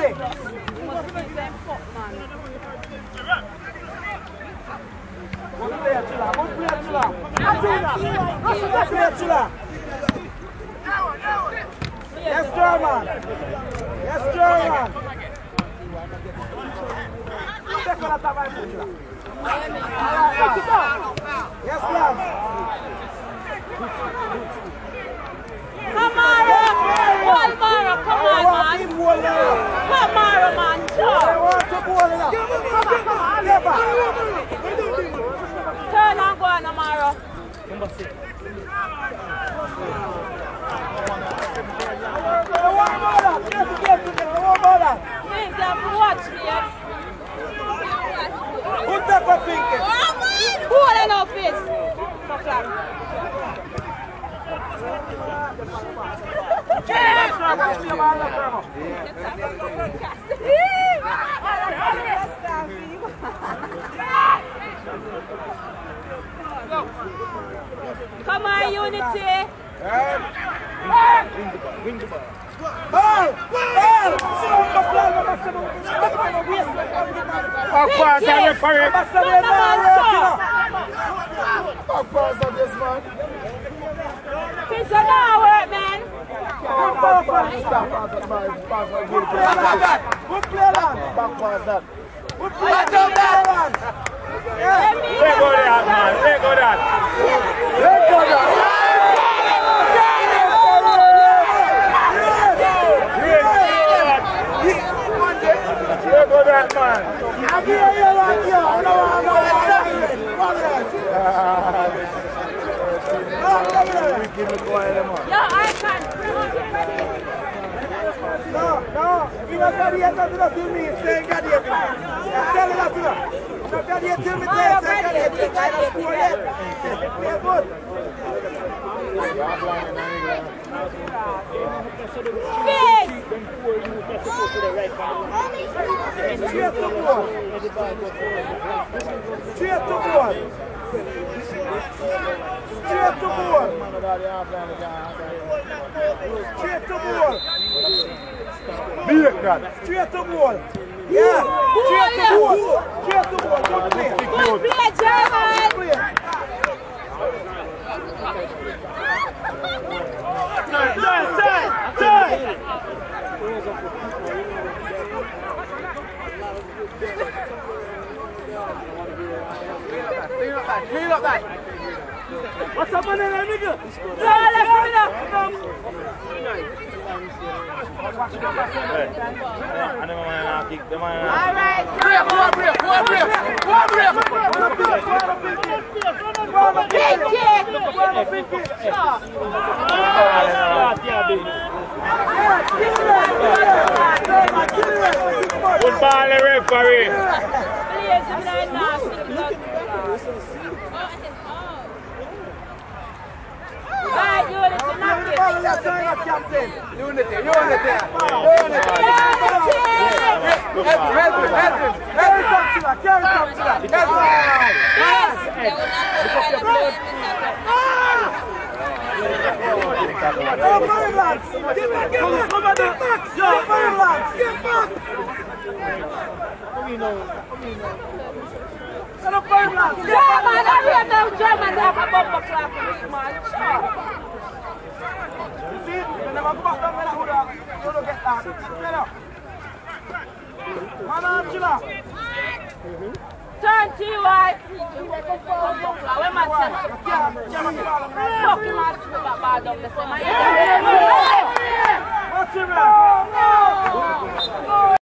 Hey! Good player, Chula. Good player, Chula. Good player, Chula. Yes, German. Yes, German. Take on that by Chula. Yes, lad. Kamara! Walmara, come on, man. Kamara, man. Turn and go on, Amara. Number 6. Means you have to watch me, yes. Put that up, Pinky. Hold on up, face. Come on, Unity. Wing the ball. Ball! Ball! Back pass on referee. Back pass on this man. It's an hour, man. Good play, lad. Good play, lad. Back pass that. Good play, lad. Let go that, man. Let go that. Let go that. Let go that, man. Yo, I can't. No, you're not going to get nothing to me saying God here. Tell me that to them. You're not going to get me saying God here. I don't score yet. They're good. Face! Straight to goal. Straight to goal. Straight to goal. Straight to goal. Straight to goal. Yeah. Straight to goal. Straight to goal. Good play. Good play, German. Clean up that. What's up, man? Nigga? Alright, Good ball, referee. Alright, Unity, knock it. Unity. German, they have a bumper clap for this man. Sure. You see, you never go back down when you don't get that. Man on, Chilla. Turn to you, right? When man said, fuck him, man, bad down the same.